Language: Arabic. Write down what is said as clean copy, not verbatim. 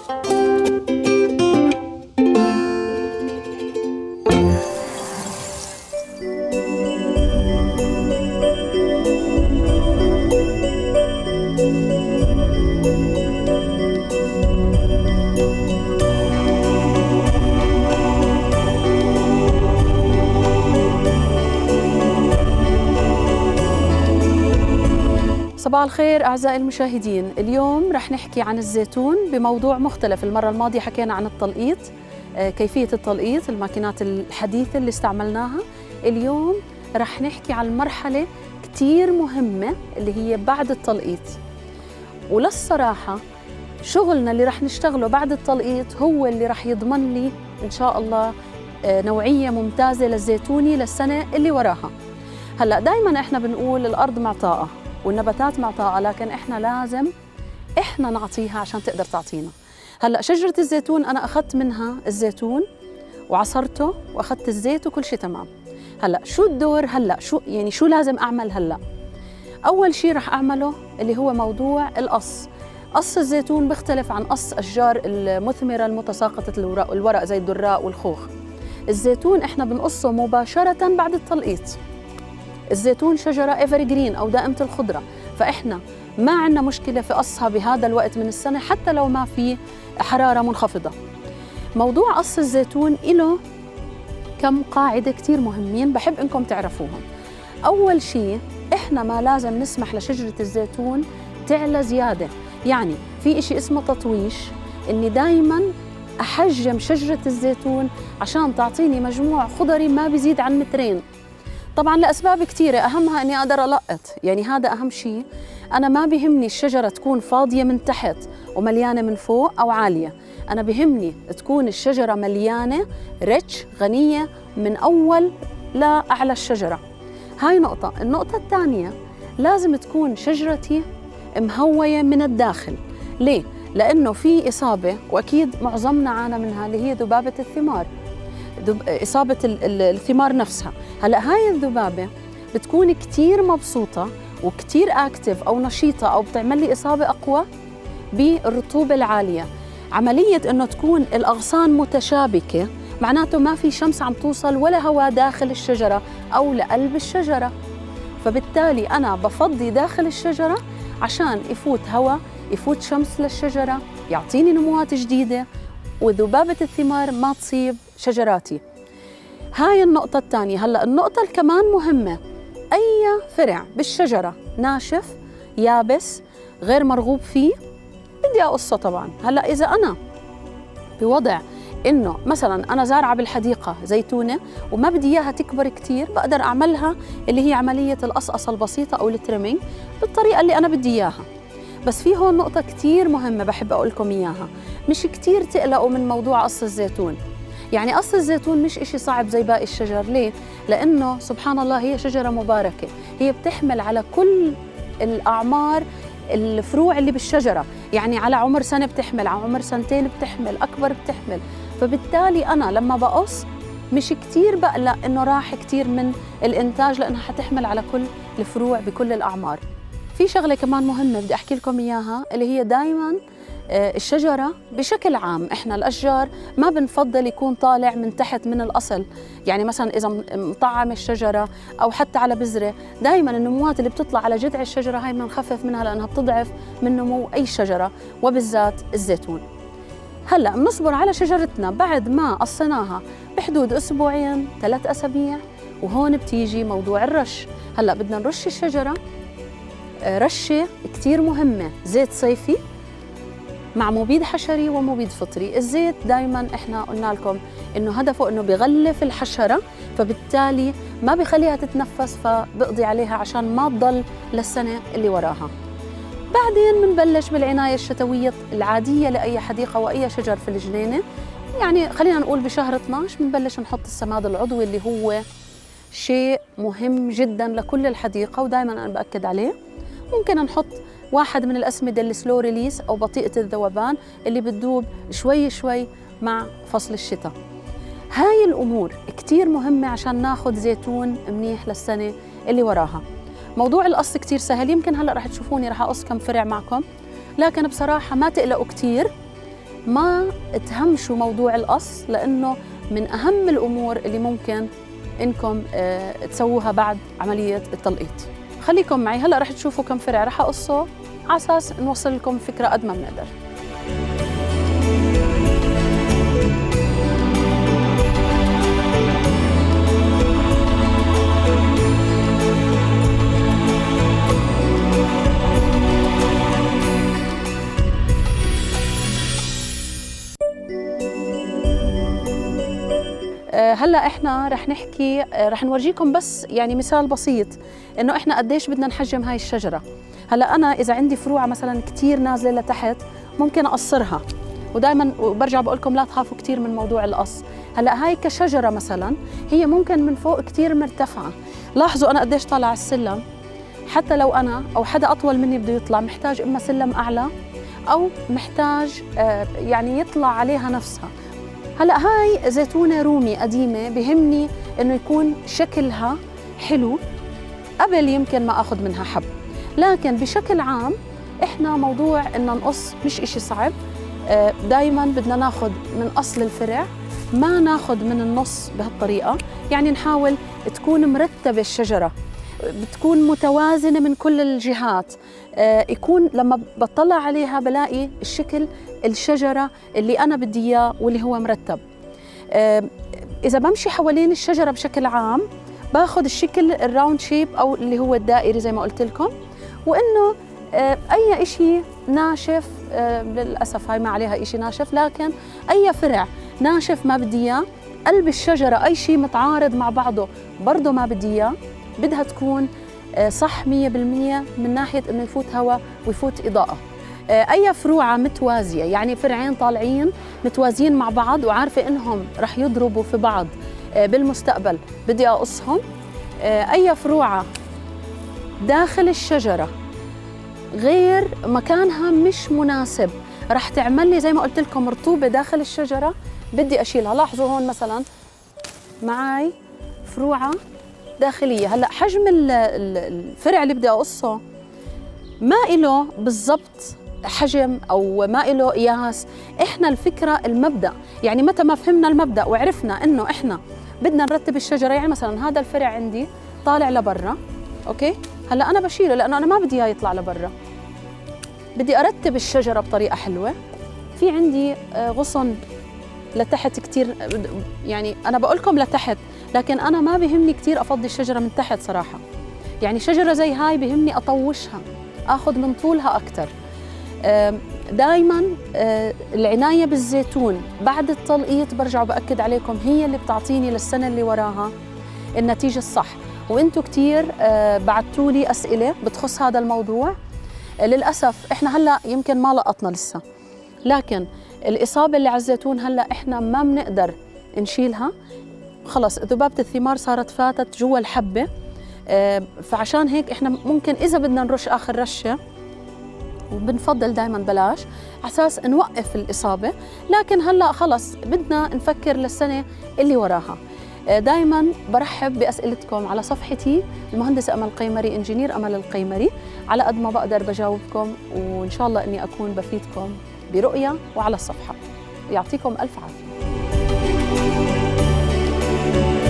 صباح الخير أعزائي المشاهدين. اليوم رح نحكي عن الزيتون بموضوع مختلف. المرة الماضية حكينا عن التلقيط، كيفية التلقيط، الماكينات الحديثة اللي استعملناها. اليوم رح نحكي عن مرحلة كتير مهمة اللي هي بعد التلقيط. وللصراحة شغلنا اللي رح نشتغله بعد التلقيط هو اللي رح يضمن لي إن شاء الله نوعية ممتازة للزيتوني للسنة اللي وراها. هلأ دايما احنا بنقول الأرض معطاءة والنباتات معطاءة، لكن احنا لازم نعطيها عشان تقدر تعطينا. هلا شجرة الزيتون انا اخذت منها الزيتون وعصرته واخذت الزيت وكل شيء تمام. هلا شو الدور؟ هلا شو لازم اعمل هلا؟ اول شيء رح اعمله اللي هو موضوع القص. قص الزيتون بيختلف عن قص اشجار المثمرة المتساقطة الورق زي الدراء والخوخ. الزيتون احنا بنقصه مباشرة بعد التلقيط. الزيتون شجرة ايفر جرين أو دائمة الخضرة، فإحنا ما عندنا مشكلة في قصها بهذا الوقت من السنة حتى لو ما في حرارة منخفضة. موضوع قص الزيتون له كم قاعدة كتير مهمين بحب إنكم تعرفوهم. أول شيء إحنا ما لازم نسمح لشجرة الزيتون تعلى زيادة، يعني في إشي اسمه تطويش، إني دايماً أحجم شجرة الزيتون عشان تعطيني مجموع خضري ما بيزيد عن 2 متر. طبعاً لأسباب كثيرة، أهمها إني أقدر ألقط، يعني هذا أهم شيء. أنا ما بيهمني الشجرة تكون فاضية من تحت ومليانة من فوق أو عالية، أنا بيهمني تكون الشجرة مليانة ريتش غنية من أول لأعلى الشجرة. هاي نقطة. النقطة الثانية لازم تكون شجرتي مهوية من الداخل. ليه؟ لأنه في إصابة وأكيد معظمنا عانى منها اللي هي ذبابة الثمار، إصابة الثمار نفسها. هلأ هاي الذبابة بتكون كتير مبسوطة وكتير أكتف أو نشيطة أو بتعمل لي إصابة أقوى بالرطوبة العالية. عملية إنه تكون الأغصان متشابكة معناته ما في شمس عم توصل ولا هواء داخل الشجرة أو لقلب الشجرة، فبالتالي أنا بفضي داخل الشجرة عشان يفوت هواء، يفوت شمس للشجرة، يعطيني نموات جديدة وذبابة الثمار ما تصيب شجراتي. هاي النقطة الثانية. هلأ النقطة الكمان مهمة، أي فرع بالشجرة ناشف يابس غير مرغوب فيه بدي أقصه طبعاً. هلأ إذا أنا بوضع إنه مثلاً أنا زارعة بالحديقة زيتونة وما بدي إياها تكبر كتير، بقدر أعملها اللي هي عملية القصقصة البسيطة أو التريمينج بالطريقة اللي أنا بدي إياها. بس في هون نقطة كتير مهمة بحب أقول لكم إياها، مش كتير تقلقوا من موضوع قص الزيتون. يعني قص الزيتون مش إشي صعب زي باقي الشجر. ليه؟ لأنه سبحان الله هي شجرة مباركة، هي بتحمل على كل الأعمار الفروع اللي بالشجرة، يعني على عمر سنة بتحمل، على عمر 2 سنين بتحمل، أكبر بتحمل. فبالتالي أنا لما بقص مش كتير بقلق إنه راح كتير من الإنتاج، لأنها حتحمل على كل الفروع بكل الأعمار. في شغلة كمان مهمة بدي أحكي لكم إياها، اللي هي دايماً الشجرة بشكل عام، إحنا الأشجار ما بنفضل يكون طالع من تحت من الأصل. يعني مثلا إذا مطعم الشجرة أو حتى على بذرة، دايما النموات اللي بتطلع على جذع الشجرة هاي بدنا نخفف منها لأنها بتضعف من نمو أي شجرة وبالذات الزيتون. هلأ بنصبر على شجرتنا بعد ما قصيناها بحدود 2 3 أسابيع، وهون بتيجي موضوع الرش. هلأ بدنا نرش الشجرة رشة كتير مهمة، زيت صيفي مع مبيد حشري ومبيد فطري. الزيت دايما احنا قلنا لكم انه هدفه انه بيغلف الحشرة، فبالتالي ما بيخليها تتنفس، فبقضي عليها عشان ما تضل للسنة اللي وراها. بعدين بنبلش بالعناية الشتوية العادية لأي حديقة وأي شجر في الجنينة. يعني خلينا نقول بشهر 12 بنبلش نحط السماد العضوي اللي هو شيء مهم جدا لكل الحديقة ودائما أنا بأكد عليه. ممكن نحط واحد من الأسمدة السلو ريليس أو بطيئة الذوبان اللي بتذوب شوي شوي مع فصل الشتاء. هاي الأمور كتير مهمة عشان ناخد زيتون منيح للسنة اللي وراها. موضوع القص كتير سهل، يمكن هلأ رح تشوفوني رح أقص كم فرع معكم، لكن بصراحة ما تقلقوا كتير. ما تهمشوا موضوع القص، لأنه من أهم الأمور اللي ممكن إنكم تسووها بعد عملية التلقيط. خليكم معي، هلأ رح تشوفوا كم فرع رح أقصه على أساس نوصل لكم فكرة قد ما بنقدر. هلا احنا رح نحكي، رح نورجيكم بس يعني مثال بسيط انه احنا قديش بدنا نحجم هاي الشجره. هلا انا اذا عندي فروعه مثلا كثير نازله لتحت ممكن اقصرها، ودائما برجع بقول لكم لا تخافوا كثير من موضوع القص. هلا هاي كشجره مثلا هي ممكن من فوق كثير مرتفعه، لاحظوا انا قديش طالعه السلم، حتى لو انا او حدا اطول مني بده يطلع محتاج اما سلم اعلى او محتاج يعني يطلع عليها نفسها. هلا هاي زيتونه رومي قديمه، بهمني انه يكون شكلها حلو قبل يمكن ما اخذ منها حب، لكن بشكل عام احنا موضوع ان نقص مش اشي صعب. دائما بدنا ناخذ من اصل الفرع، ما ناخذ من النص بهالطريقه، يعني نحاول تكون مرتبه الشجره، بتكون متوازنه من كل الجهات، يكون لما بطلع عليها بلاقي الشكل الشجره اللي انا بدي اياه واللي هو مرتب. اذا بمشي حوالين الشجره بشكل عام باخذ الشكل الراوند شيب او اللي هو الدائري زي ما قلت لكم، وانه اي اشي ناشف، للاسف هاي ما عليها اشي ناشف، لكن اي فرع ناشف ما بدي اياه. قلب الشجره اي شيء متعارض مع بعضه برضه ما بدي اياه، بدها تكون صح 100% من ناحيه انه يفوت هواء ويفوت اضاءه. اي فروعه متوازيه، يعني فرعين طالعين متوازيين مع بعض وعارفه انهم رح يضربوا في بعض بالمستقبل بدي اقصهم. اي فروعه داخل الشجره غير مكانها مش مناسب رح تعمل لي زي ما قلت لكم رطوبه داخل الشجره بدي اشيلها. لاحظوا هون مثلا معي فروعه داخليه، هلا حجم الفرع اللي بدي اقصه ما إله بالضبط حجم او ما إله قياس. احنا الفكره المبدا، يعني متى ما فهمنا المبدا وعرفنا انه احنا بدنا نرتب الشجره، يعني مثلا هذا الفرع عندي طالع لبرا، اوكي، هلا انا بشيله لانه انا ما بدي اياه يطلع لبرا، بدي ارتب الشجره بطريقه حلوه. في عندي غصن لتحت كثير، يعني انا بقول لكم لتحت، لكن انا ما بهمني كثير افضي الشجره من تحت صراحه. يعني شجره زي هاي بهمني اطوشها، اخذ من طولها اكثر. دائما العنايه بالزيتون بعد التلقيط برجع باكد عليكم هي اللي بتعطيني للسنه اللي وراها النتيجه الصح. وانتم كثير بعثتوا لي اسئله بتخص هذا الموضوع. للاسف احنا هلا يمكن ما لقطنا لسه، لكن الاصابه اللي على الزيتون هلا احنا ما بنقدر نشيلها، خلص ذبابه الثمار صارت فاتت جوا الحبه. فعشان هيك احنا ممكن اذا بدنا نرش اخر رشه، وبنفضل دائما بلاش على اساس نوقف الاصابه، لكن هلا خلص بدنا نفكر للسنه اللي وراها. دائما برحب باسئلتكم على صفحتي المهندسه امل القيمري، انجينير امل القيمري، على قد ما بقدر بجاوبكم، وان شاء الله اني اكون بفيدكم برؤيه وعلى الصفحه. يعطيكم الف عافيه.